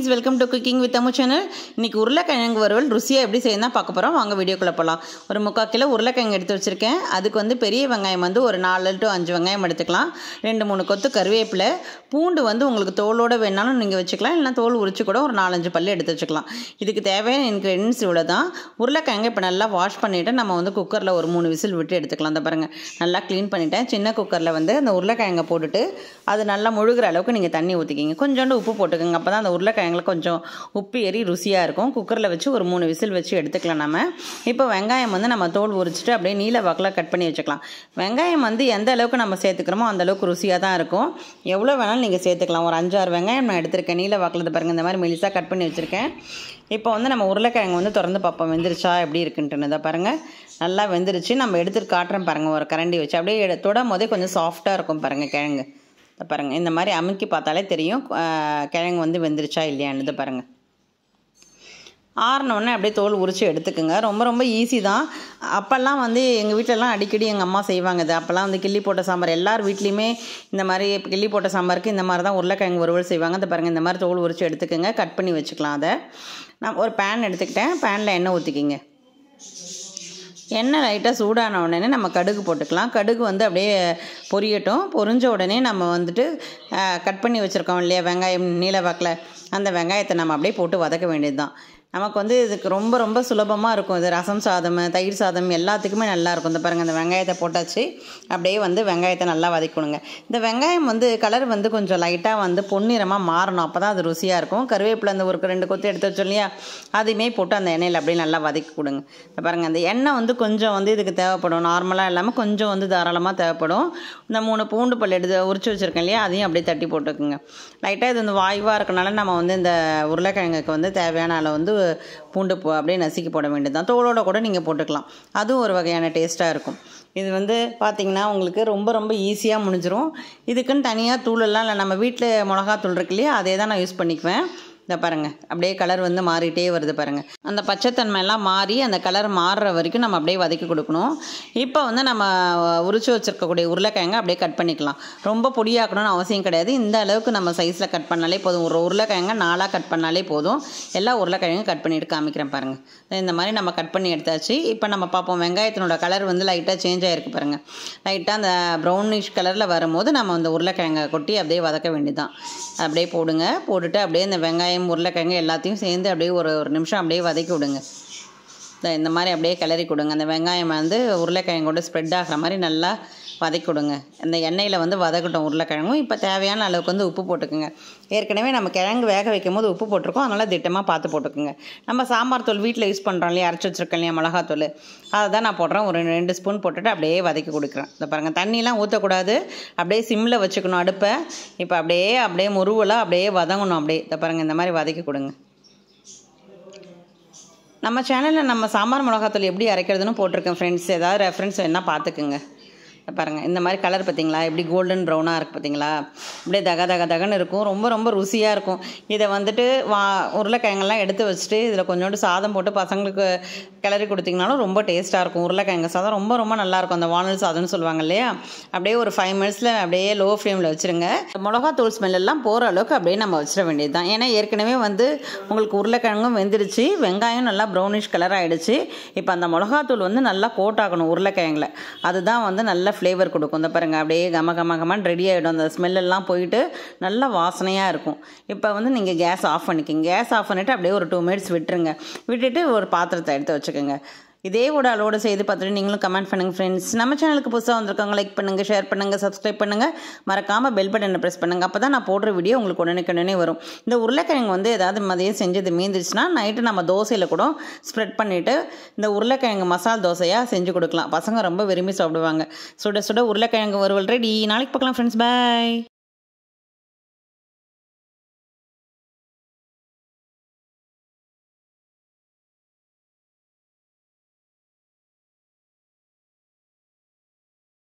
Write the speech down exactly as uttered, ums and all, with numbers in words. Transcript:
Friends, welcome to cooking with Ammu channel. இன்றைக்கி உருளைக்கிழங்கு வறுவல் ருசியாக எப்படி செய்யணும் தான் பார்க்க போகிறோம். வாங்க வீடியோக்குள்ளே போகலாம். ஒரு முக்கால் கிலோ உருளைக்கிழங்கு எடுத்து வச்சுருக்கேன். அதுக்கு வந்து பெரிய வெங்காயம் வந்து ஒரு நாலு டு அஞ்சு வெங்காயம் எடுத்துக்கலாம். ரெண்டு மூணு கொத்து கருவேப்பிலை, பூண்டு வந்து உங்களுக்கு தோலோடு வேணாலும் நீங்கள் வச்சுக்கலாம், இல்லைனா தோல் உரிச்சு கூட ஒரு நாலஞ்சு பல்லு எடுத்து வச்சுக்கலாம். இதுக்கு தேவையான இன்க்ரீடியன்ஸ் இவ்வளோ தான். உருளைக்கிழங்கு இப்போ நல்லா வாஷ் பண்ணிவிட்டு நம்ம வந்து குக்கரில் ஒரு மூணு விசில் விட்டு எடுத்துக்கலாம். அந்த பாருங்கள், நல்லா க்ளீன் பண்ணிவிட்டேன். சின்ன குக்கரில் வந்து அந்த உருளைக்கிழங்கை போட்டுட்டு அது நல்லா முழுகிற அளவுக்கு நீங்கள் தண்ணி ஊற்றிக்கிங்க. கொஞ்சோண்டு உப்பு போட்டுக்கோங்க. அப்போ தான் அந்த உருளைக்கிழங்குல கொஞ்சம் உப்பு ஏறி ருசியாக இருக்கும். குக்கரில் வச்சு ஒரு மூணு விசில் வச்சு எடுத்துக்கலாம். நம்ம இப்போ வெங்காயம் வந்து நம்ம தோல் உரிச்சிட்டு அப்படியே நீல வாக்கில் கட் பண்ணி வச்சுக்கலாம். வெங்காயம் வந்து எந்த அளவுக்கு நம்ம சேர்த்துக்கிறோமோ அந்த அளவுக்கு ருசியாக தான் இருக்கும். எவ்வளோ வேணாலும் நீங்கள் சேர்த்துக்கலாம். ஒரு அஞ்சாறு வெங்காயம் நான் எடுத்திருக்கேன். நீல வாக்கில் பாருங்கள், இந்த மாதிரி மெலிசாக கட் பண்ணி வச்சுருக்கேன். இப்போ வந்து நம்ம உருளைக்கிழங்கு வந்து திறந்து பார்ப்போம் வெந்துருச்சா எப்படி இருக்குன்ட்டுன்னு. தான் பாருங்கள், நல்லா வெந்துருச்சு. நம்ம எடுத்துட்டு காட்டுறேன் பாருங்கள். ஒரு கரண்டி வச்சு அப்படியே தொடும் போதே கொஞ்சம் சாஃப்டாக இருக்கும் பாருங்கள் கிழங்கு. பாருங்கள், இந்த மாதிரி அமுக்கி பார்த்தாலே தெரியும் கிழங்கு வந்து வெந்துருச்சா இல்லையான்னு. பாருங்கள், ஆறினோடனே அப்படியே தோல் உரித்து எடுத்துக்குங்க. ரொம்ப ரொம்ப ஈஸி தான். அப்போல்லாம் வந்து எங்கள் வீட்டிலலாம் அடிக்கடி எங்கள் அம்மா செய்வாங்க. இது அப்போல்லாம் வந்து கிள்ளி போட்ட சாம்பார் எல்லார் வீட்லேயுமே இந்த மாதிரி கிள்ளி போட்ட சாம்பாருக்கு இந்த மாதிரி தான் உருளைக்கிழங்கு வறுவல் செய்வாங்க. இந்த பாருங்கள், இந்த மாதிரி தோல் உரித்து எடுத்துக்கோங்க. கட் பண்ணி வச்சுக்கலாம். அதை நான் ஒரு பேன் எடுத்துக்கிட்டேன். பேனில் எண்ணெய் ஊற்றிக்கிங்க. எண்ணெய் லைட்டாக சூடான உடனே நம்ம கடுகு போட்டுக்கலாம். கடுகு வந்து அப்படியே பொரியட்டும். பொரிஞ்ச உடனே நம்ம வந்துட்டு கட் பண்ணி வச்சுருக்கோம் இல்லையா வெங்காயம் நீல வாக்கில், அந்த வெங்காயத்தை நம்ம அப்படியே போட்டு வதக்க வேண்டியது தான். நமக்கு வந்து இதுக்கு ரொம்ப ரொம்ப சுலபமாக இருக்கும். இது ரசம் சாதம், தயிர் சாதம் எல்லாத்துக்குமே நல்லாயிருக்கும். இந்த பாருங்கள், இந்த வெங்காயத்தை போட்டாச்சு. அப்படியே வந்து வெங்காயத்தை நல்லா வதக்கணுங்க. இந்த வெங்காயம் வந்து கலர் வந்து கொஞ்சம் லைட்டாக வந்து பொன்னிறமாக மாறணும். அப்போ தான் அது ருசியாக இருக்கும். கருவேப்பிலை அந்த ஒரு ரெண்டு கொத்து எடுத்து வச்சோம் இல்லையா, அதையுமே போட்டு அந்த எண்ணெயில் அப்படியே நல்லா வதக்கி கொடுங்க. இந்த பாருங்கள், அந்த எண்ணெய் வந்து கொஞ்சம் வந்து இதுக்கு தேவைப்படும். நார்மலாக இல்லாமல் கொஞ்சம் வந்து தாராளமாக தேவைப்படும். இந்த மூணு பூண்டு பல் எடுத்து உரிச்சு வச்சுருக்கேன் இல்லையா, அதையும் அப்படியே தட்டி போட்டுக்குங்க. லைட்டாக இது வந்து வாய்வாக இருக்கனால நம்ம வந்து இந்த உருளைக்கிழங்குக்கு வந்து தேவையான அளவு வந்து பூண்டு அப்படியே நசுக்கி போட வேண்டியது தான். தோலோட கூட நீங்கள் போட்டுக்கலாம். அதுவும் ஒரு வகையான டேஸ்ட்டாக இருக்கும். இது வந்து பார்த்திங்கன்னா உங்களுக்கு ரொம்ப ரொம்ப ஈஸியாக முடிஞ்சிடும். இதுக்குன்னு தனியாக தூளெல்லாம் இல்லை. நம்ம வீட்டில் மிளகாத்தூள் இருக்கு இல்லையா, அதே தான் நான் யூஸ் பண்ணிக்குவேன். இந்த பாருங்கள், அப்படியே கலர் வந்து மாறிட்டே வருது பாருங்கள். அந்த பச்சைத்தன்மையெல்லாம் மாறி அந்த கலர் மாறுற வரைக்கும் நம்ம அப்படியே வதக்கி கொடுக்கணும். இப்போ வந்து நம்ம உரிச்சு வச்சுருக்கக்கூடிய உருளைக்கிழங்கு அப்படியே கட் பண்ணிக்கலாம். ரொம்ப பொடியாக்கணும்னு அவசியம் கிடையாது. இந்த அளவுக்கு நம்ம சைஸில் கட் பண்ணாலே போதும். ஒரு உருளைக்கிழங்கை நாலாக கட் பண்ணாலே போதும். எல்லா உருளைக்கிழங்கும் கட் பண்ணிட்டு காமிக்கிறேன் பாருங்கள். இந்த மாதிரி நம்ம கட் பண்ணி எடுத்தாச்சு. இப்போ நம்ம பார்ப்போம் வெங்காயத்தினோட கலர் வந்து லைட்டாக சேஞ்ச் ஆகிருக்கு பாருங்கள். லைட்டாக அந்த ப்ரௌனிஷ் கலரில் வரும்போது நம்ம அந்த உருளைக்கிழங்கை கொட்டி அப்படியே வதக்க வேண்டியதுதான். அப்படியே போடுங்க. போட்டுட்டு அப்படியே இந்த வெங்காயம் உருளைக்கிழங்கு எல்லாத்தையும் சேர்ந்து அப்படியே ஒரு ஒரு நிமிஷம் அப்படியே வதக்கி விடுங்க. இந்த மாதிரி அப்படியே கிளறி கொடுங்க. அந்த வெங்காயம் வந்து உருளைக்கிழங்கோட ஸ்ப்ரெட் ஆகிற மாதிரி நல்லா வதக்கி கொடுங்க. இந்த எண்ணெயில் வந்து வதக்கட்டும் உருளைக்கிழங்கும். இப்போ தேவையான அளவுக்கு வந்து உப்பு போட்டுக்குங்க. ஏற்கனவே நம்ம கிழங்கு வேக வைக்கும் போது உப்பு போட்டிருக்கோம், அதனால் திட்டமாக பார்த்து போட்டுக்குங்க. நம்ம சாம்பார் தூள் வீட்டில் யூஸ் பண்ணுறோம் இல்லையா, அரைச்சி வச்சுருக்கேன் இல்லையா மிளகாத்தூள், அதை தான் நான் போடுறேன். ஒரு ரெண்டு ஸ்பூன் போட்டுட்டு அப்படியே வதக்கி கொடுக்குறேன். இதை பாருங்கள், தண்ணியெலாம் ஊற்றக்கூடாது. அப்படியே சிம்மில் வச்சுக்கணும் அடுப்பை. இப்போ அப்படியே அப்படியே முருவலாக அப்படியே வதங்கணும். அப்படியே இதை பாருங்கள், இந்த மாதிரி வதக்கி கொடுங்க. நம்ம சேனலில் நம்ம சாம்பார் மிளகாத்தூள் எப்படி அரைக்கிறதுன்னு போட்டிருக்கேன் ஃப்ரெண்ட்ஸ். ஏதாவது ரெஃபரன்ஸ் வேணால் பார்த்துக்குங்க. பாருங்கள், இந்த மாதிரி கலர் பார்த்தீங்களா, எப்படி கோல்டன் ப்ரௌனாக இருக்குது பார்த்தீங்களா, அப்படியே தக தக தகன்னு இருக்கும். ரொம்ப ரொம்ப ருசியாக இருக்கும். இதை வந்துட்டு வா உருளைக்கிழங்கெல்லாம் எடுத்து வச்சுட்டு இதில் கொஞ்சோண்டு சாதம் போட்டு பசங்களுக்கு கிளறி கொடுத்திங்கனாலும் ரொம்ப டேஸ்ட்டாக இருக்கும். உருளைக்கிழங்கு சாதம் ரொம்ப ரொம்ப நல்லாயிருக்கும். அந்த வானல் சாதம்னு சொல்லுவாங்க இல்லையா, அப்படியே ஒரு ஃபைவ் மினிட்ஸில் அப்படியே லோ ஃப்ளேமில் வச்சுருங்க. மிளகாத்தூள் ஸ்மெல்லாம் போகிற அளவுக்கு அப்படியே நம்ம வச்சிட வேண்டியது தான். ஏன்னா ஏற்கனவே வந்து உங்களுக்கு உருளைக்கிழங்கும் வெந்துருச்சு, வெங்காயம் நல்லா ப்ரௌனிஷ் கலர் ஆகிடுச்சு. இப்போ அந்த மிளகாத்தூள் வந்து நல்லா கோட் ஆகணும் உருளைக்கிழங்கில். அதுதான் வந்து நல்ல ஃப்ளேவர் கொடுக்கும். இந்த பாருங்கள், அப்படியே கம கம கமான்னு ரெடி ஆகிடும். அந்த ஸ்மெல்லாம் போயிட்டு நல்ல வாசனையாக இருக்கும். இப்போ வந்து நீங்கள் கேஸ் ஆஃப் பண்ணிக்கிங்க. கேஸ் ஆஃப் பண்ணிவிட்டு அப்படியே ஒரு டூ மினிட்ஸ் விட்டுருங்க. விட்டுட்டு ஒரு பாத்திரத்தை எடுத்து வச்சுக்கோங்க. இதே ஒரு அளவோடு செய்து பார்த்துட்டு நீங்களும் கமெண்ட் பண்ணுங்கள் ஃப்ரெண்ட்ஸ். நம்ம சேனலுக்கு புதுசாக வந்திருக்காங்க, லைக் பண்ணுங்கள், ஷேர் பண்ணுங்கள், சப்ஸ்கிரைப் பண்ணுங்கள். மறக்காமல் பெல் பட்டனை ப்ரெஸ் பண்ணுங்கள். அப்போ தான் நான் போடுற வீடியோ உங்களுக்கு உடனே உடனே வரும். இந்த உருளைக்கிழங்கு வந்து ஏதாவது மதியம் செஞ்சது மீந்துச்சுன்னா நைட்டு நம்ம தோசையில் கூட ஸ்ப்ரெட் பண்ணிவிட்டு இந்த உருளைக்கிழங்கு மசால் தோசையாக செஞ்சு கொடுக்கலாம். பசங்க ரொம்ப விரும்பி சாப்பிடுவாங்க. சுட சுட உருளைக்கிழங்கு வறுவல் ரெடி. நாளைக்கு பார்க்கலாம் ஃப்ரெண்ட்ஸ். பாய்.